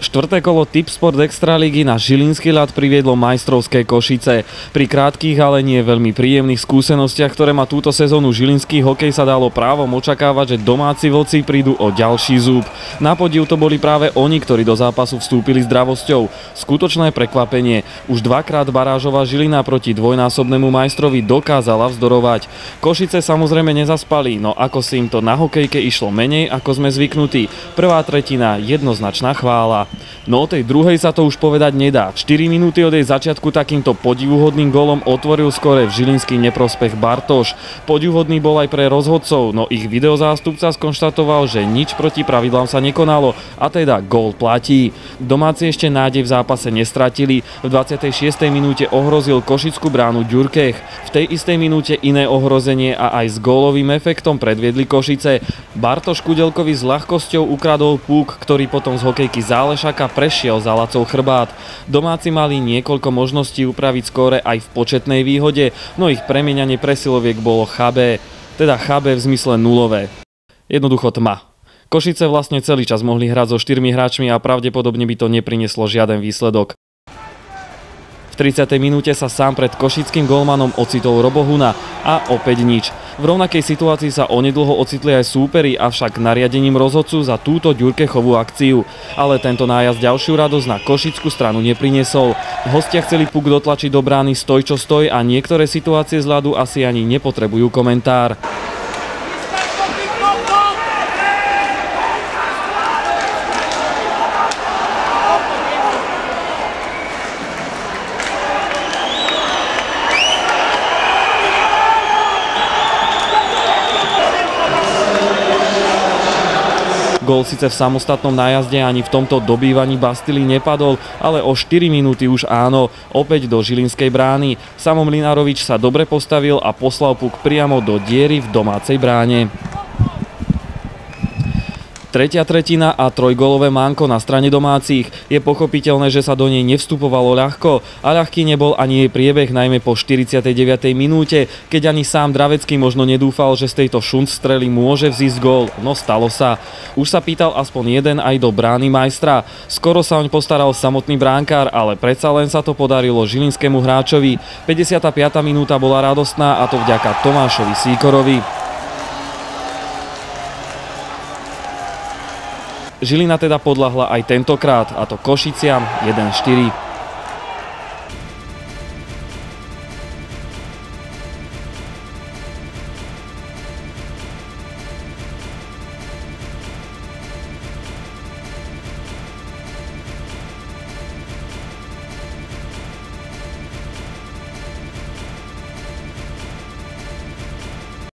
Štvrté kolo Tipsport Extraligy na žilinský ľad priviedlo majstrovské Košice. Pri krátkych, ale nie veľmi príjemných skúsenostiach, ktoré má túto sezónu žilinský hokej, sa dalo právom očakávať, že domáci vlci prídu o ďalší zub. Na podiv to boli práve oni, ktorí do zápasu vstúpili zdravosťou. Skutočné prekvapenie. Už dvakrát barážová Žilina proti dvojnásobnému majstrovi dokázala vzdorovať. Košice samozrejme nezaspali, no ako si im to na hokejke išlo menej, ako sme zvyknutí. Prvá tretina jednoznačná chvála. No o tej druhej sa to už povedať nedá. 4 minúty od jej začiatku takýmto podivuhodným gólom otvoril skóre v žilinský neprospech Bartoš. Podivuhodný bol aj pre rozhodcov, no ich videozástupca skonštatoval, že nič proti pravidlám sa nekonalo a teda gól platí. Domáci ešte nádej v zápase nestratili. V 26. minúte ohrozil košickú bránu Ďurkech. V tej istej minúte iné ohrozenie a aj s gólovým efektom predviedli Košice. Bartoš Kudelkovi s ľahkosťou ukradol púk, ktorý potom z hokejky Zálešaka prešiel za Lacov chrbát. Domáci mali niekoľko možností upraviť skóre aj v početnej výhode, no ich premieňanie presiloviek bolo chabé. Teda chabé v zmysle nulové. Jednoducho tma. Košice vlastne celý čas mohli hrať so 4 hráčmi a pravdepodobne by to neprinieslo žiaden výsledok. V 30. minúte sa sám pred košickým golmanom ocitol Robo Huna a opäť nič. V rovnakej situácii sa onedlho ocitli aj súperi, avšak nariadením rozhodcu za túto Ďurkechovú akciu. Ale tento nájazd ďalšiu radosť na košickú stranu nepriniesol. Hostia chceli puk dotlačiť do brány stoj čo stoj a niektoré situácie z ľadu asi ani nepotrebujú komentár. Gól síce v samostatnom nájazde ani v tomto dobývaní Bastily nepadol, ale o 4 minúty už áno, opäť do žilinskej brány. Samo Mlynarovič sa dobre postavil a poslal puk priamo do diery v domácej bráne. Tretia tretina a trojgólové manko na strane domácich. Je pochopiteľné, že sa do nej nevstupovalo ľahko a ľahký nebol ani jej priebeh, najmä po 49. minúte, keď ani sám Dravecký možno nedúfal, že z tejto šunt strely môže vzísť gól, no stalo sa. Už sa pýtal aspoň jeden aj do brány majstra. Skoro sa oň postaral samotný bránkár, ale predsa len sa to podarilo žilinskému hráčovi. 55. minúta bola radostná a to vďaka Tomášovi Síkorovi. Žilina teda podľahla aj tentokrát, a to Košiciam 1-4.